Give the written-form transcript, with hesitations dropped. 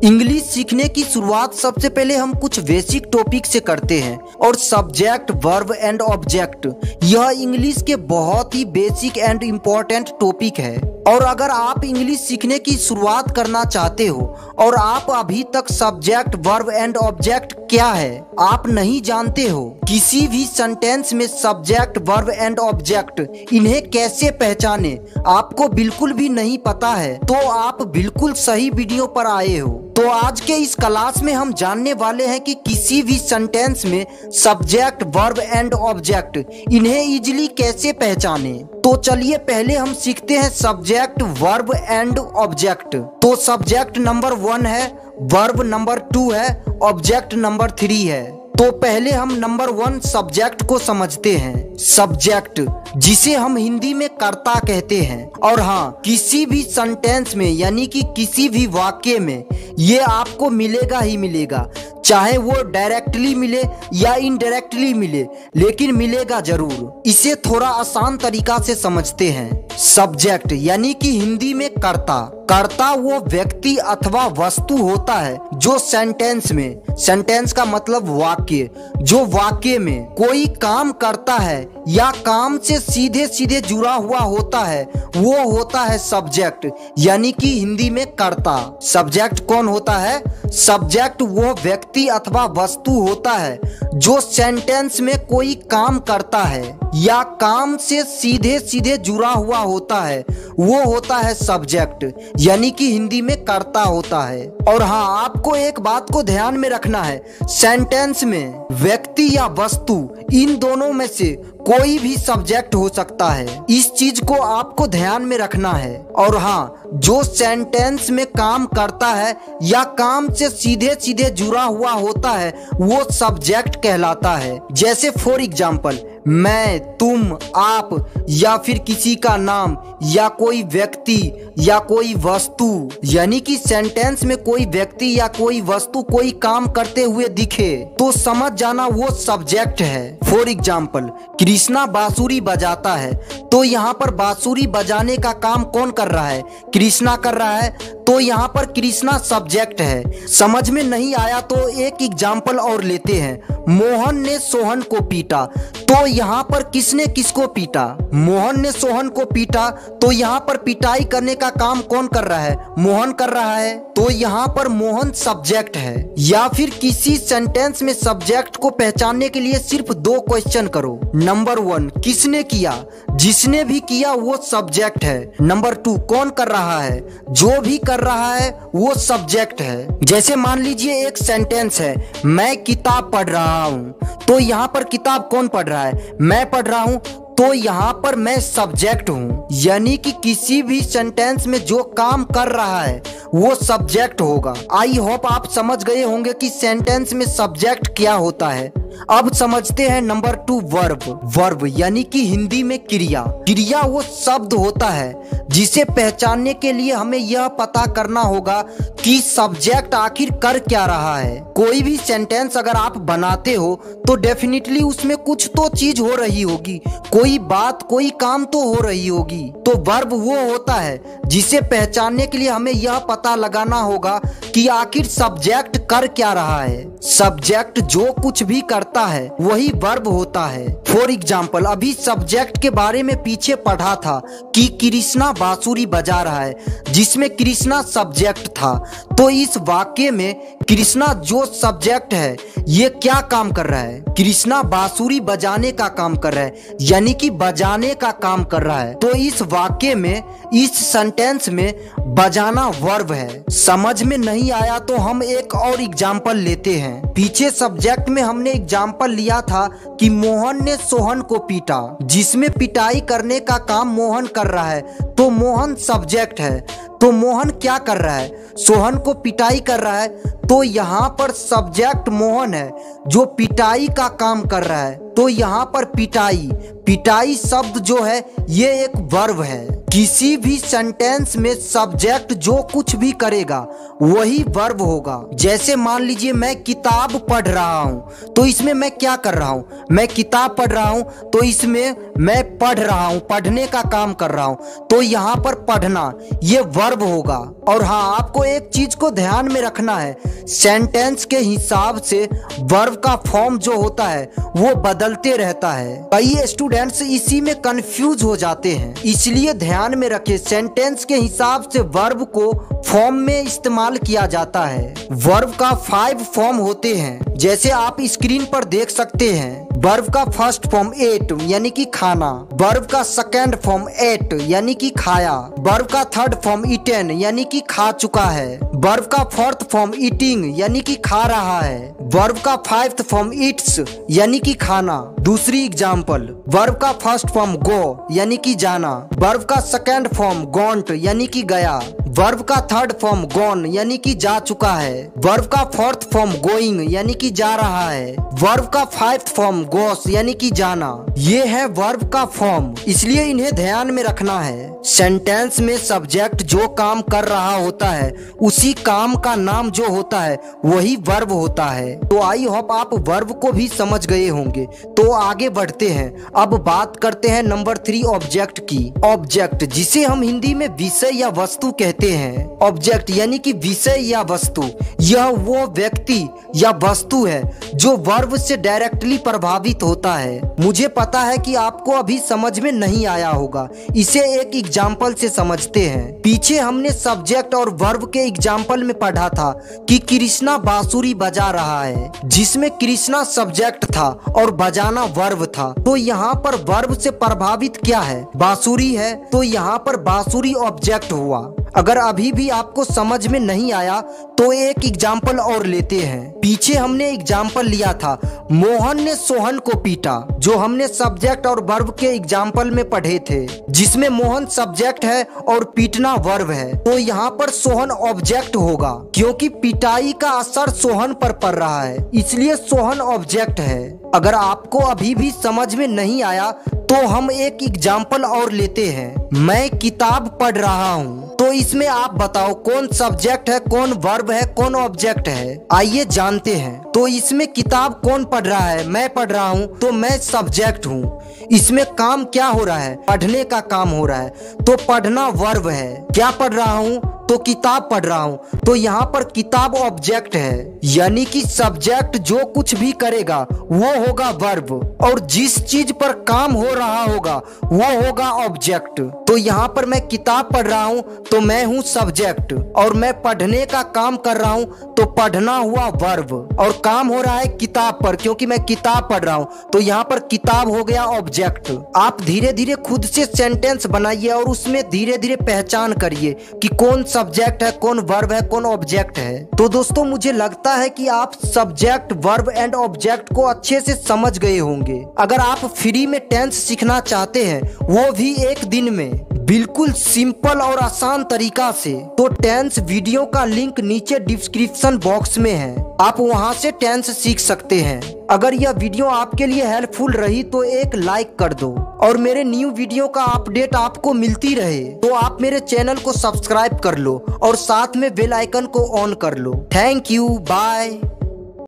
English सीखने की शुरुआत सबसे पहले हम कुछ बेसिक टॉपिक से करते हैं और सब्जेक्ट, वर्ब एंड ऑब्जेक्ट यह इंग्लिश के बहुत ही बेसिक एंड इम्पोर्टेंट टॉपिक है। और अगर आप इंग्लिश सीखने की शुरुआत करना चाहते हो और आप अभी तक सब्जेक्ट, वर्ब एंड ऑब्जेक्ट क्या है आप नहीं जानते हो, किसी भी सेंटेंस में सब्जेक्ट, वर्ब एंड ऑब्जेक्ट इन्हें कैसे पहचाने आपको बिल्कुल भी नहीं पता है, तो आप बिल्कुल सही वीडियो पर आए हो। तो आज के इस क्लास में हम जानने वाले हैं कि किसी भी सेंटेंस में सब्जेक्ट, वर्ब एंड ऑब्जेक्ट इन्हें इजीली कैसे पहचाने। तो चलिए पहले हम सीखते हैं सब्जेक्ट, वर्ब एंड ऑब्जेक्ट। तो सब्जेक्ट नंबर 1 है, वर्ब नंबर 2 है, ऑब्जेक्ट नंबर 3 है। तो पहले हम नंबर 1 सब्जेक्ट को समझते हैं। सब्जेक्ट जिसे हम हिंदी में कर्ता कहते हैं। और हाँ, किसी भी सेंटेंस में यानी कि किसी भी वाक्य में ये आपको मिलेगा ही मिलेगा, चाहे वो डायरेक्टली मिले या इनडायरेक्टली मिले, लेकिन मिलेगा जरूर। इसे थोड़ा आसान तरीका से समझते हैं। सब्जेक्ट यानी कि हिंदी में कर्ता। कर्ता वो व्यक्ति अथवा वस्तु होता है जो सेंटेंस का मतलब वाक्य, जो वाक्य में कोई काम करता है या काम से सीधे सीधे जुड़ा हुआ होता है, वो होता है सब्जेक्ट यानी कि हिंदी में कर्ता। सब्जेक्ट कौन होता है? सब्जेक्ट वो व्यक्ति अथवा वस्तु होता है जो सेंटेंस में कोई काम करता है या काम से सीधे सीधे जुड़ा हुआ होता है, वो होता है सब्जेक्ट यानी कि हिंदी में कर्ता होता है। और हाँ, आपको एक बात को ध्यान में रखना है, सेंटेंस में व्यक्ति या वस्तु इन दोनों में से कोई भी सब्जेक्ट हो सकता है, इस चीज को आपको ध्यान में रखना है। और हाँ, जो सेंटेंस में काम करता है या काम से सीधे सीधे जुड़ा हुआ होता है वो सब्जेक्ट कहलाता है। जैसे फॉर एग्जाम्पल, मैं, तुम, आप या फिर किसी का नाम या कोई व्यक्ति या कोई वस्तु, यानी कि सेंटेंस में कोई व्यक्ति या कोई वस्तु कोई काम करते हुए दिखे तो समझ जाना वो सब्जेक्ट है। फॉर एग्जाम्पल, कृष्णा बांसुरी बजाता है, तो यहाँ पर बांसुरी बजाने का काम कौन कर रहा है? कृष्णा कर रहा है, तो यहाँ पर कृष्णा सब्जेक्ट है। समझ में नहीं आया तो एक एग्जाम्पल और लेते हैं। मोहन ने सोहन को पीटा, तो यहाँ पर किसने किसको पीटा? मोहन ने सोहन को पीटा, तो यहाँ पर पिटाई करने का काम कौन कर रहा है? मोहन कर रहा है, तो यहाँ पर मोहन सब्जेक्ट है। या फिर किसी सेंटेंस में सब्जेक्ट को पहचानने के लिए सिर्फ 2 क्वेश्चन करो। नंबर 1, किसने किया? जिसने भी किया वो सब्जेक्ट है। नंबर 2, कौन कर रहा है? जो भी कर रहा है वो सब्जेक्ट है। जैसे मान लीजिए एक सेंटेंस है, मैं किताब पढ़ रहा हूँ, तो यहाँ पर किताब कौन पढ़ रहा है? मैं पढ़ रहा हूँ, तो यहाँ पर मैं सब्जेक्ट हूँ। यानी कि किसी भी सेंटेंस में जो काम कर रहा है वो सब्जेक्ट होगा। आई होप आप समझ गए होंगे कि सेंटेंस में सब्जेक्ट क्या होता है। अब समझते हैं नंबर 2 वर्ब। वर्ब यानी कि हिंदी में क्रिया। क्रिया वो शब्द होता है जिसे पहचानने के लिए हमें यह पता करना होगा कि सब्जेक्ट आखिर कर क्या रहा है। कोई भी सेंटेंस अगर आप बनाते हो तो डेफिनेटली उसमें कुछ तो चीज हो रही होगी, कोई बात, कोई काम तो हो रही होगी। तो वर्ब वो होता है जिसे पहचानने के लिए हमें यह पता लगाना होगा कि आखिर सब्जेक्ट कर क्या रहा है। सब्जेक्ट जो कुछ भी करता है वही वर्ब होता है। फॉर एग्जाम्पल, अभी सब्जेक्ट के बारे में पीछे पढ़ा था कि कृष्णा बांसुरी बजा रहा है, जिसमें कृष्णा सब्जेक्ट था। तो इस वाक्य में कृष्णा जो सब्जेक्ट है ये क्या काम कर रहा है? कृष्णा बांसुरी बजाने का काम कर रहा है, यानी कि बजाने का काम कर रहा है। तो इस वाक्य में, इस सेंटेंस में बजाना वर्ब है। समझ में नहीं आया तो हम एक और एग्जाम्पल लेते हैं। पीछे सब्जेक्ट में हमने एग्जाम्पल लिया था कि मोहन ने सोहन को पीटा, जिसमें पिटाई करने का काम मोहन कर रहा है, तो मोहन सब्जेक्ट है। तो मोहन क्या कर रहा है? सोहन को पिटाई कर रहा है, तो यहाँ पर सब्जेक्ट मोहन है जो पिटाई का काम कर रहा है। तो यहाँ पर पिटाई, पिटाई शब्द जो है ये एक वर्ब है। किसी भी सेंटेंस में सब्जेक्ट जो कुछ भी करेगा वही वर्ब होगा। जैसे मान लीजिए मैं किताब पढ़ रहा हूँ, तो इसमें मैं क्या कर रहा हूँ, मैं किताब पढ़ रहा हूँ, तो इसमें मैं पढ़ रहा हूँ, पढ़ने का काम कर रहा हूँ, तो यहाँ पर पढ़ना ये वर्ब होगा। और हाँ, आपको एक चीज को ध्यान में रखना है, सेंटेंस के हिसाब से वर्ब का फॉर्म जो होता है वो बदलते रहता है। कई स्टूडेंट्स इसी में कंफ्यूज हो जाते हैं, इसलिए ध्यान में रखें सेंटेंस के हिसाब से वर्ब को फॉर्म में इस्तेमाल किया जाता है। वर्ब का 5 फॉर्म होते हैं, जैसे आप स्क्रीन पर देख सकते हैं। वर्ब का फर्स्ट फॉर्म एट यानी कि खाना, वर्ब का सेकंड फॉर्म एट यानी कि खाया, वर्ब का थर्ड फॉर्म ईटेन यानी कि खा चुका है, वर्ब का फोर्थ फॉर्म ईटिंग यानी कि खा रहा है, वर्ब का 5th फॉर्म ईट्स यानी कि खाना। दूसरी एग्जाम्पल, वर्ब का फर्स्ट फॉर्म गो यानी कि जाना, वर्ब का सेकंड फॉर्म गॉन्ट यानी कि गया, वर्ब का थर्ड फॉर्म गॉन यानी कि जा चुका है, वर्ब का 4th फॉर्म गोइंग यानी कि जा रहा है, वर्ब का 5th फॉर्म गोस यानी कि जाना। ये है वर्ब का फॉर्म, इसलिए इन्हें ध्यान में रखना है। सेंटेंस में सब्जेक्ट जो काम कर रहा होता है उसी काम का नाम जो होता है वही वर्ब होता है। तो आई होप आप वर्ब को भी समझ गए होंगे। तो आगे बढ़ते हैं, अब बात करते हैं नंबर 3 ऑब्जेक्ट की। ऑब्जेक्ट जिसे हम हिंदी में विषय या वस्तु कहते हैं। ऑब्जेक्ट यानी कि विषय या वस्तु, यह वो व्यक्ति या वस्तु है जो वर्ब से डायरेक्टली प्रभावित होता है। मुझे पता है कि आपको अभी समझ में नहीं आया होगा, इसे एक एग्जाम्पल से समझते हैं। पीछे हमने सब्जेक्ट और वर्ब के एग्जाम्पल में पढ़ा था कि कृष्णा बांसुरी बजा रहा है, जिसमें कृष्णा सब्जेक्ट था और बजाना वर्ब था। तो यहाँ पर वर्ब से प्रभावित क्या है, बांसुरी है, तो यहाँ पर बांसुरी ऑब्जेक्ट हुआ। अगर अभी भी आपको समझ में नहीं आया तो एक एग्जाम्पल और लेते हैं। पीछे हमने एग्जाम्पल लिया था मोहन ने सोहन को पीटा, जो हमने सब्जेक्ट और वर्ब के एग्जाम्पल में पढ़े थे, जिसमें मोहन सब्जेक्ट है और पीटना वर्ब है। तो यहाँ पर सोहन ऑब्जेक्ट होगा, क्योंकि पिटाई का असर सोहन पर पड़ रहा है, इसलिए सोहन ऑब्जेक्ट है। अगर आपको अभी भी समझ में नहीं आया तो हम एक एग्जाम्पल और लेते हैं। मैं किताब पढ़ रहा हूँ, तो इसमें आप बताओ कौन सब्जेक्ट है, कौन वर्ब है, कौन ऑब्जेक्ट है। आइए जानते हैं। तो इसमें किताब कौन पढ़ रहा है, मैं पढ़ रहा हूँ, तो मैं सब्जेक्ट हूँ। इसमें काम क्या हो रहा है, पढ़ने का काम हो रहा है, तो पढ़ना वर्ब है। क्या पढ़ रहा हूँ, तो किताब पढ़ रहा हूँ, तो यहाँ पर किताब ऑब्जेक्ट है। यानी कि सब्जेक्ट जो कुछ भी करेगा वो होगा वर्ब, और जिस चीज पर काम हो रहा होगा वो होगा ऑब्जेक्ट। तो यहाँ पर मैं किताब पढ़ रहा हूँ तो मैं हूँ सब्जेक्ट, और मैं पढ़ने का काम कर रहा हूँ तो पढ़ना हुआ वर्ब, और काम हो रहा है किताब पर, क्योंकि मैं किताब पढ़ रहा हूँ, तो यहाँ पर किताब हो गया ऑब्जेक्ट। आप धीरे धीरे खुद से सेंटेंस बनाइए और उसमें धीरे धीरे पहचान करिए कि कौन सब्जेक्ट है, कौन वर्ब है, कौन ऑब्जेक्ट है। तो दोस्तों मुझे लगता है कि आप सब्जेक्ट, वर्ब एंड ऑब्जेक्ट को अच्छे से समझ गए होंगे। अगर आप फ्री में टेंस सीखना चाहते हैं, वो भी एक दिन में, बिल्कुल सिंपल और आसान तरीका से, तो टेंस वीडियो का लिंक नीचे डिस्क्रिप्शन बॉक्स में है, आप वहां से टेंस सीख सकते हैं। अगर यह वीडियो आपके लिए हेल्पफुल रही तो एक लाइक कर दो, और मेरे न्यू वीडियो का अपडेट आपको मिलती रहे तो आप मेरे चैनल को सब्सक्राइब कर लो और साथ में बेल आइकन को ऑन कर लो। Thank you, bye.